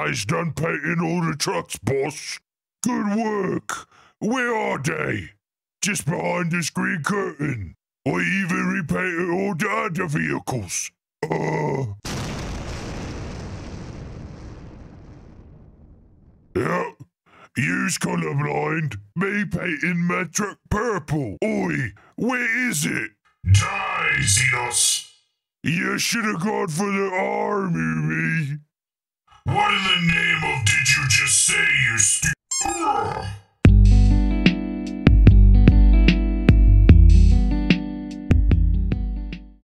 guys done painting all the trucks, boss? Good work. Where are they? Just behind this green curtain. I even repainted all the other vehicles. Yeah. You's colorblind. Me painting my truck purple. Oi, where is it? Die, Xenos. You should have gone for the army, me. What in the name of did you just say, you